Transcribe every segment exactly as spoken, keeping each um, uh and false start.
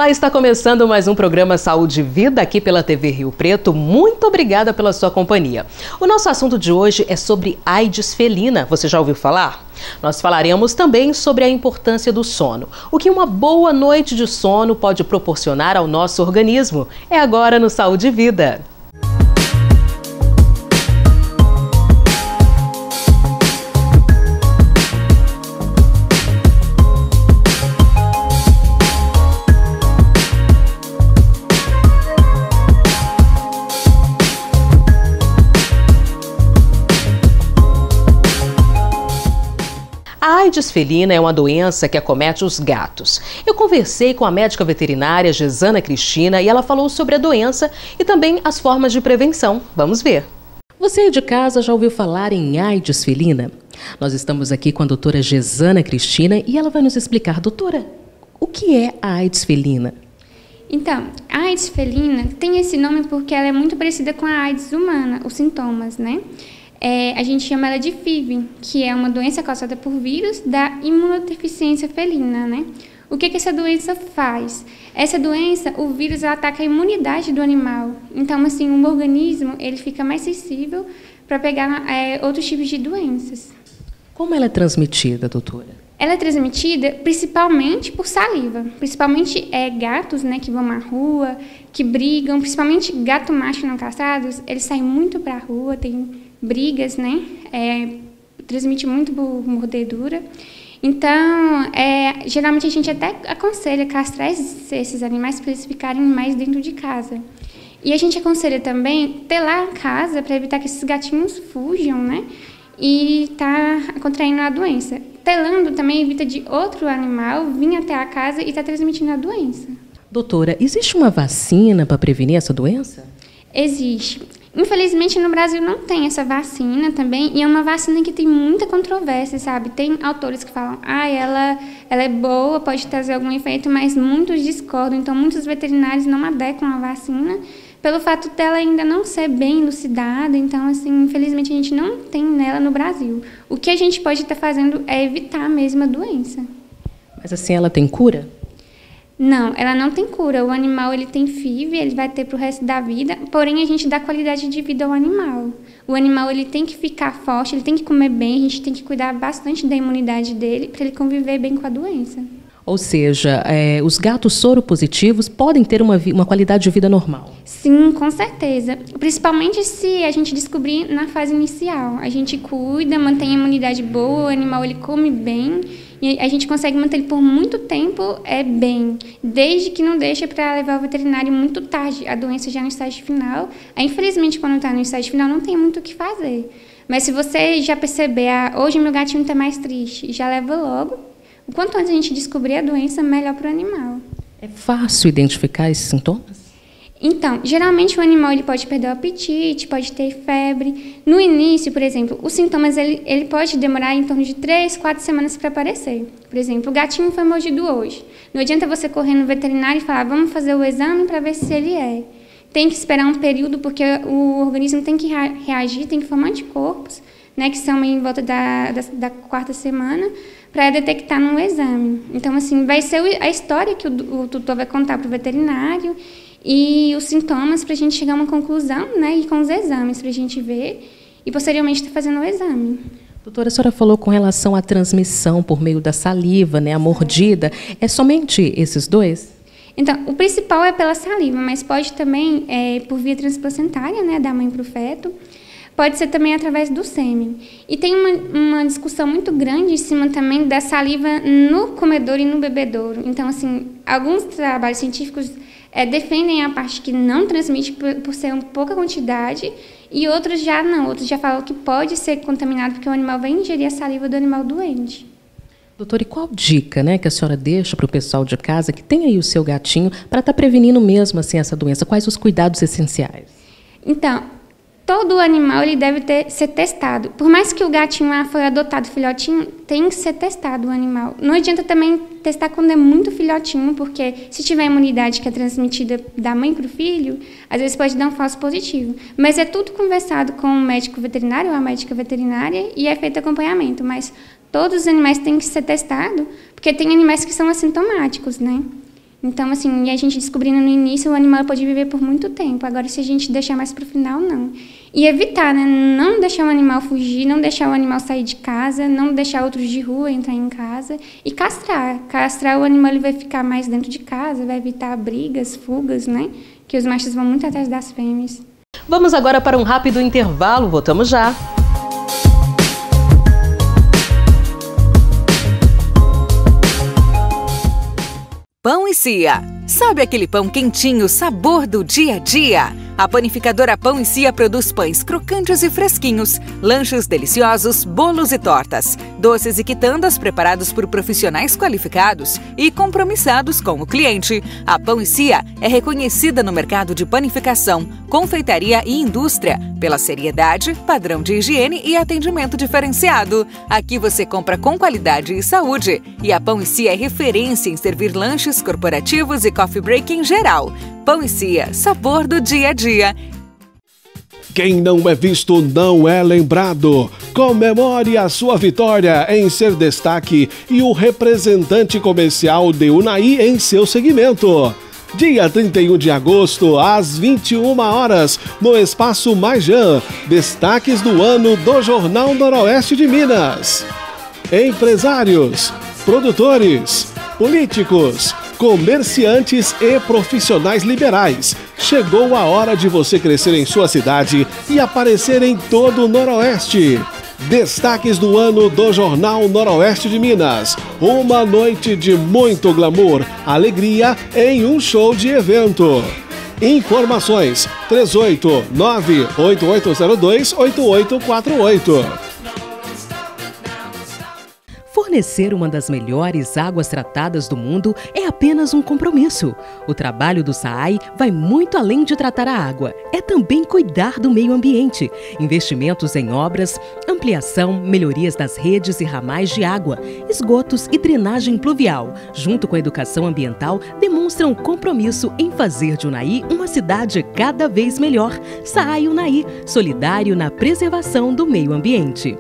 Olá, está começando mais um programa Saúde e Vida aqui pela T V Rio Preto. Muito obrigada pela sua companhia. O nosso assunto de hoje é sobre AIDS felina. Você já ouviu falar? Nós falaremos também sobre a importância do sono. O que uma boa noite de sono pode proporcionar ao nosso organismo. É agora no Saúde e Vida. A AIDS felina é uma doença que acomete os gatos. Eu conversei com a médica veterinária Gesana Cristina e ela falou sobre a doença e também as formas de prevenção. Vamos ver. Você de casa já ouviu falar em AIDS felina? Nós estamos aqui com a doutora Gesana Cristina e ela vai nos explicar. Doutora, o que é a AIDS felina? Então, a AIDS felina tem esse nome porque ela é muito parecida com a AIDS humana, os sintomas, né? É, a gente chama ela de F I V, que é uma doença causada por vírus da imunodeficiência felina, né? O que que essa doença faz? Essa doença, o vírus ataca a imunidade do animal. Então, assim, o organismo ele fica mais sensível para pegar é, outros tipos de doenças. Como ela é transmitida, doutora? Ela é transmitida principalmente por saliva, principalmente é, gatos, né, que vão na rua, que brigam, principalmente gato macho não castrados, eles saem muito para a rua, tem brigas, né, é, transmite muito por mordedura. Então, é, geralmente a gente até aconselha castrar esses, esses animais para eles ficarem mais dentro de casa. E a gente aconselha também telar a casa para evitar que esses gatinhos fujam, né, e tá contraindo a doença. Telando também evita de outro animal vir até a casa e estar tá transmitindo a doença. Doutora, existe uma vacina para prevenir essa doença? Existe. Infelizmente, no Brasil não tem essa vacina também, e é uma vacina que tem muita controvérsia, sabe? Tem autores que falam, ah, ela, ela é boa, pode trazer algum efeito, mas muitos discordam. Então, muitos veterinários não adequam a vacina pelo fato dela ainda não ser bem elucidada. Então, assim, infelizmente, a gente não tem nela no Brasil. O que a gente pode estar fazendo é evitar mesmo a doença. Mas, assim, ela tem cura? Não, ela não tem cura. O animal ele tem F I V, ele vai ter para o resto da vida, porém a gente dá qualidade de vida ao animal. O animal ele tem que ficar forte, ele tem que comer bem, a gente tem que cuidar bastante da imunidade dele para ele conviver bem com a doença. Ou seja, é, os gatos soropositivos podem ter uma, uma qualidade de vida normal? Sim, com certeza. Principalmente se a gente descobrir na fase inicial. A gente cuida, mantém a imunidade boa, o animal ele come bem e a gente consegue manter ele por muito tempo é, bem, desde que não deixa para levar ao veterinário muito tarde, a doença já no estágio final. Aí, infelizmente, quando está no estágio final, não tem muito o que fazer. Mas se você já perceber, ah, hoje meu gatinho está mais triste, já leva logo. O quanto antes a gente descobrir a doença, melhor para o animal. É fácil identificar esses sintomas? Então, geralmente o animal ele pode perder o apetite, pode ter febre. No início, por exemplo, os sintomas ele, ele pode demorar em torno de três, quatro semanas para aparecer. Por exemplo, o gatinho foi mordido hoje. Não adianta você correr no veterinário e falar, vamos fazer o exame para ver se ele é. Tem que esperar um período, porque o organismo tem que reagir, tem que formar anticorpos, né, que são em volta da, da, da quarta semana, para detectar no exame. Então, assim, vai ser a história que o, o tutor vai contar para o veterinário e os sintomas para a gente chegar a uma conclusão, né, e com os exames para a gente ver e, posteriormente, estar fazendo o exame. Doutora, a senhora falou com relação à transmissão por meio da saliva, né, a mordida. É somente esses dois? Então, o principal é pela saliva, mas pode também é, por via transplacentária, né, da mãe para o feto. Pode ser também através do sêmen. E tem uma, uma discussão muito grande em cima também da saliva no comedouro e no bebedouro. Então, assim, alguns trabalhos científicos é, defendem a parte que não transmite por, por ser uma pouca quantidade e outros já não. Outros já falam que pode ser contaminado porque o animal vai ingerir a saliva do animal doente. Doutora, e qual dica, né, que a senhora deixa para o pessoal de casa que tem aí o seu gatinho para estar tá prevenindo mesmo assim, essa doença? Quais os cuidados essenciais? Então, todo animal ele deve ter, ser testado. Por mais que o gatinho ah, foi adotado filhotinho, tem que ser testado o animal. Não adianta também testar quando é muito filhotinho, porque se tiver imunidade que é transmitida da mãe para o filho, às vezes pode dar um falso positivo. Mas é tudo conversado com o médico veterinário ou a médica veterinária e é feito acompanhamento. Mas todos os animais têm que ser testados, porque tem animais que são assintomáticos, né? Então, assim, a gente descobrindo no início, o animal pode viver por muito tempo. Agora, se a gente deixar mais para o final, não. E evitar, né? Não deixar o animal fugir, não deixar o animal sair de casa, não deixar outros de rua entrar em casa. E castrar. Castrar, o animal ele vai ficar mais dentro de casa, vai evitar brigas, fugas, né? Que os machos vão muito atrás das fêmeas. Vamos agora para um rápido intervalo. Voltamos já. Pão e Cia. Sabe aquele pão quentinho, sabor do dia a dia? A panificadora Pão e Cia produz pães crocantes e fresquinhos, lanches deliciosos, bolos e tortas, doces e quitandas preparados por profissionais qualificados e compromissados com o cliente. A Pão e Cia é reconhecida no mercado de panificação, confeitaria e indústria pela seriedade, padrão de higiene e atendimento diferenciado. Aqui você compra com qualidade e saúde. E a Pão e Cia é referência em servir lanches corporativos e coffee break em geral. Pão e Cia, sabor do dia a dia. Quem não é visto não é lembrado. Comemore a sua vitória em ser destaque e o representante comercial de Unai em seu segmento. Dia trinta e um de agosto, às vinte e uma horas, no Espaço Maijan, destaques do ano do Jornal Noroeste de Minas. Empresários, produtores, políticos, comerciantes e profissionais liberais. Chegou a hora de você crescer em sua cidade e aparecer em todo o Noroeste. Destaques do ano do Jornal Noroeste de Minas. Uma noite de muito glamour, alegria em um show de evento. Informações três oito nove, oito oito zero dois, oito oito quatro oito. Fornecer uma das melhores águas tratadas do mundo é apenas um compromisso. O trabalho do SAAI vai muito além de tratar a água. É também cuidar do meio ambiente. Investimentos em obras, ampliação, melhorias das redes e ramais de água, esgotos e drenagem pluvial, junto com a educação ambiental, demonstram compromisso em fazer de Unai uma cidade cada vez melhor. SAAI Unai, solidário na preservação do meio ambiente.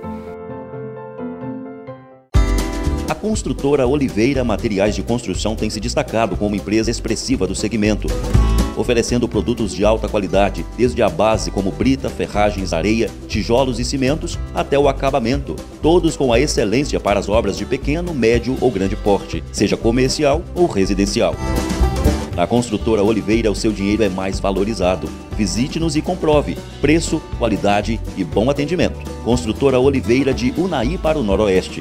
A construtora Oliveira Materiais de Construção tem se destacado como empresa expressiva do segmento, oferecendo produtos de alta qualidade, desde a base como brita, ferragens, areia, tijolos e cimentos, até o acabamento, todos com a excelência para as obras de pequeno, médio ou grande porte, seja comercial ou residencial. Na construtora Oliveira, o seu dinheiro é mais valorizado. Visite-nos e comprove preço, qualidade e bom atendimento. Construtora Oliveira de Unai para o Noroeste.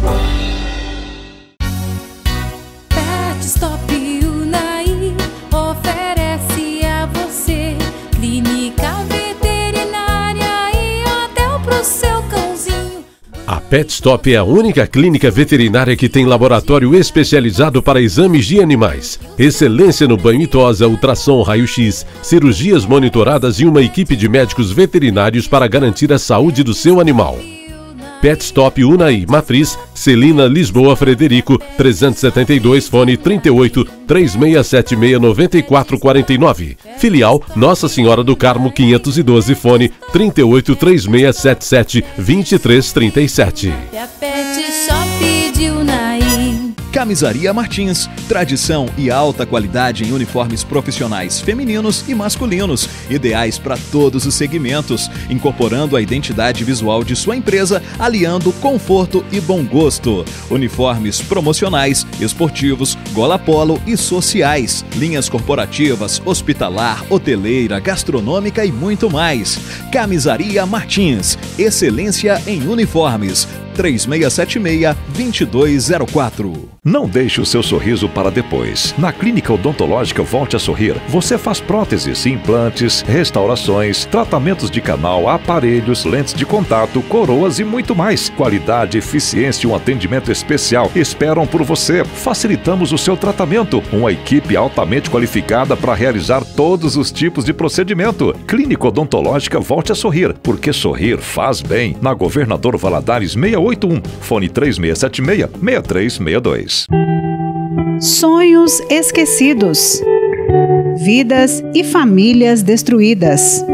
Stop Unai oferece a você clínica veterinária e hotel pro seu cãozinho. A Pet Stop é a única clínica veterinária que tem laboratório especializado para exames de animais. Excelência no banho e tosa, ultrassom, raio-x, cirurgias monitoradas e uma equipe de médicos veterinários para garantir a saúde do seu animal. Pet Stop Unai, Matriz, Celina, Lisboa, Frederico, trezentos e setenta e dois, fone trinta e oito, três seis sete seis, nove quatro quatro nove. Filial Nossa Senhora do Carmo, quinhentos e doze, fone trinta e oito, três seis sete sete, vinte e três trinta e sete. É a Pet Shop de Unai. Camisaria Martins, tradição e alta qualidade em uniformes profissionais femininos e masculinos, ideais para todos os segmentos, incorporando a identidade visual de sua empresa, aliando conforto e bom gosto. Uniformes promocionais, esportivos, gola polo e sociais, linhas corporativas, hospitalar, hoteleira, gastronômica e muito mais. Camisaria Martins, excelência em uniformes. três seis sete seis, dois dois zero quatro. Não deixe o seu sorriso para depois. Na Clínica Odontológica Volte a Sorrir, você faz próteses, implantes, restaurações, tratamentos de canal, aparelhos, lentes de contato, coroas e muito mais. Qualidade, eficiência e um atendimento especial esperam por você. Facilitamos o seu tratamento. Uma equipe altamente qualificada para realizar todos os tipos de procedimento. Clínica Odontológica Volte a Sorrir, porque sorrir faz bem. Na Governador Valadares seiscentos e oitenta e um, fone três seis sete seis, seis três seis dois. Sonhos esquecidos. Vidas e famílias destruídas.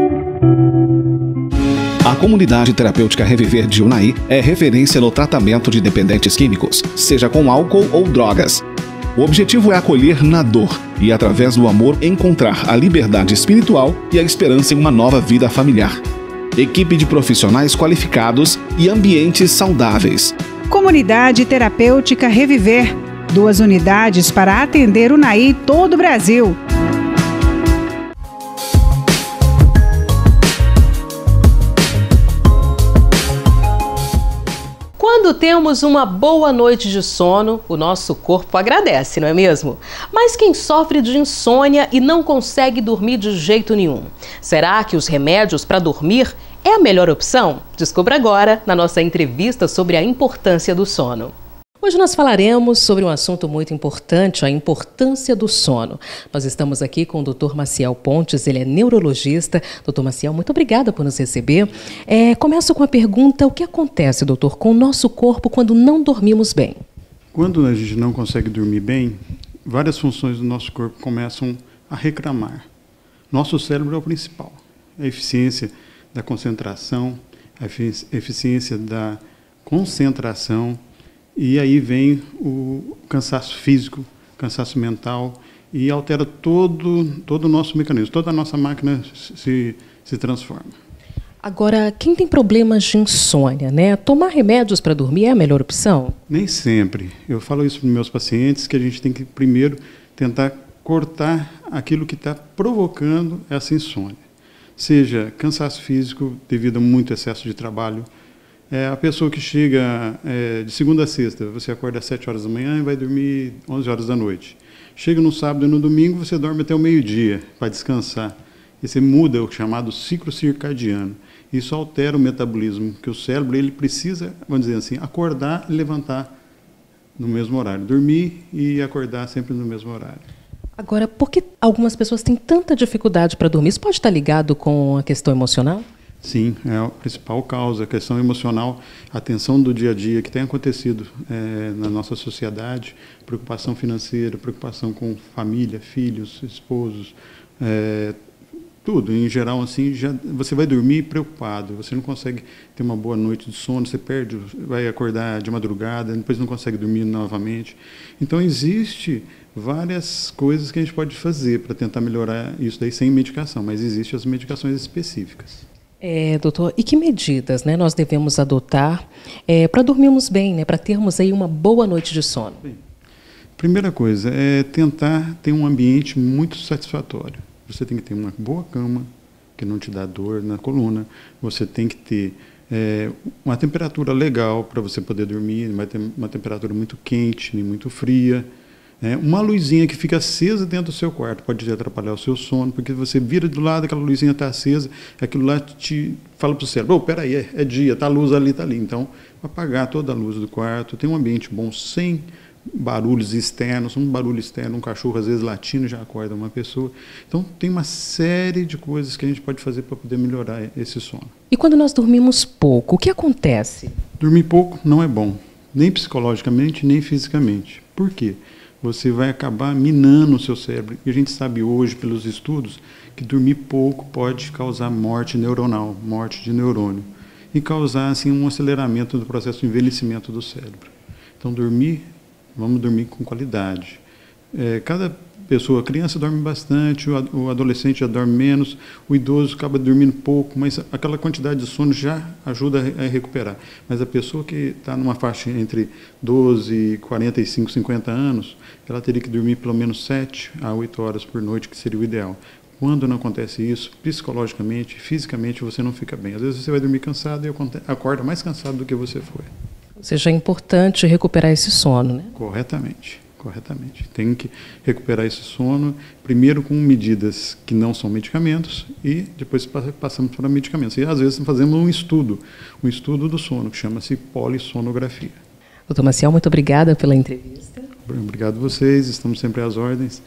A comunidade terapêutica Reviver de Unai é referência no tratamento de dependentes químicos, seja com álcool ou drogas. O objetivo é acolher na dor e, através do amor, encontrar a liberdade espiritual e a esperança em uma nova vida familiar. Equipe de profissionais qualificados e ambientes saudáveis. Comunidade Terapêutica Reviver. Duas unidades para atender Unai todo o Brasil. Quando temos uma boa noite de sono, o nosso corpo agradece, não é mesmo? Mas quem sofre de insônia e não consegue dormir de jeito nenhum? Será que os remédios para dormir é a melhor opção? Descubra agora na nossa entrevista sobre a importância do sono. Hoje nós falaremos sobre um assunto muito importante, a importância do sono. Nós estamos aqui com o doutor Maciel Pontes, ele é neurologista. doutor Maciel, muito obrigada por nos receber. É, começo com a pergunta, o que acontece, doutor, com o nosso corpo quando não dormimos bem? Quando a gente não consegue dormir bem, várias funções do nosso corpo começam a reclamar. Nosso cérebro é o principal. A eficiência da concentração, a eficiência da concentração, e aí vem o cansaço físico, cansaço mental, e altera todo, todo o nosso mecanismo, toda a nossa máquina se, se transforma. Agora, quem tem problemas de insônia, né? Tomar remédios para dormir é a melhor opção? Nem sempre. Eu falo isso para os meus pacientes, que a gente tem que primeiro tentar cortar aquilo que está provocando essa insônia. Seja cansaço físico devido a muito excesso de trabalho. É a pessoa que chega é, de segunda a sexta, você acorda às sete horas da manhã e vai dormir onze horas da noite. Chega no sábado e no domingo, você dorme até o meio-dia para descansar. E você muda o chamado ciclo circadiano. Isso altera o metabolismo, que o cérebro ele precisa, vamos dizer assim, acordar e levantar no mesmo horário. Dormir e acordar sempre no mesmo horário. Agora, por que algumas pessoas têm tanta dificuldade para dormir? Isso pode estar ligado com a questão emocional? Sim, é a principal causa, a questão emocional, a tensão do dia a dia que tem acontecido é, na nossa sociedade, preocupação financeira, preocupação com família, filhos, esposos, é, tudo, em geral, assim, já, você vai dormir preocupado, você não consegue ter uma boa noite de sono, você perde, vai acordar de madrugada, depois não consegue dormir novamente. Então, existe várias coisas que a gente pode fazer para tentar melhorar isso daí sem medicação, mas existem as medicações específicas. É, doutor, e que medidas, né, nós devemos adotar é, para dormirmos bem, né, para termos aí uma boa noite de sono? Bem, primeira coisa é tentar ter um ambiente muito satisfatório. Você tem que ter uma boa cama, que não te dá dor na coluna. Você tem que ter é, uma temperatura legal para você poder dormir, não vai ter uma temperatura muito quente, nem muito fria. É, uma luzinha que fica acesa dentro do seu quarto pode atrapalhar o seu sono, porque você vira do lado, aquela luzinha está acesa, aquilo lá te fala para o cérebro, oh, peraí, é, é dia, está a luz ali, está ali. Então, apagar toda a luz do quarto, ter um ambiente bom, sem barulhos externos, um barulho externo, um cachorro às vezes latindo já acorda uma pessoa. Então, tem uma série de coisas que a gente pode fazer para poder melhorar esse sono. E quando nós dormimos pouco, o que acontece? Dormir pouco não é bom, nem psicologicamente, nem fisicamente. Por quê? Você vai acabar minando o seu cérebro. E a gente sabe hoje, pelos estudos, que dormir pouco pode causar morte neuronal, morte de neurônio, e causar assim, um aceleramento do processo de envelhecimento do cérebro. Então, dormir, vamos dormir com qualidade. É, cada pessoa, a criança dorme bastante, o adolescente já dorme menos, o idoso acaba dormindo pouco, mas aquela quantidade de sono já ajuda a recuperar. Mas a pessoa que está numa faixa entre doze, quarenta e cinco, cinquenta anos, ela teria que dormir pelo menos sete a oito horas por noite, que seria o ideal. Quando não acontece isso, psicologicamente, fisicamente, você não fica bem. Às vezes você vai dormir cansado e acorda mais cansado do que você foi. Ou seja, é importante recuperar esse sono, né? Corretamente. Corretamente. Tem que recuperar esse sono, primeiro com medidas que não são medicamentos e depois passamos para medicamentos. E às vezes fazemos um estudo, um estudo do sono, que chama-se polissonografia. doutor Maciel, muito obrigada pela entrevista. Obrigado a vocês, estamos sempre às ordens.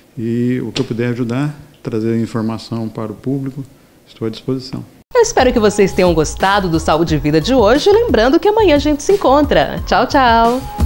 E o que eu puder ajudar, trazer informação para o público, estou à disposição. Eu espero que vocês tenham gostado do Saúde e Vida de hoje, lembrando que amanhã a gente se encontra. Tchau, tchau!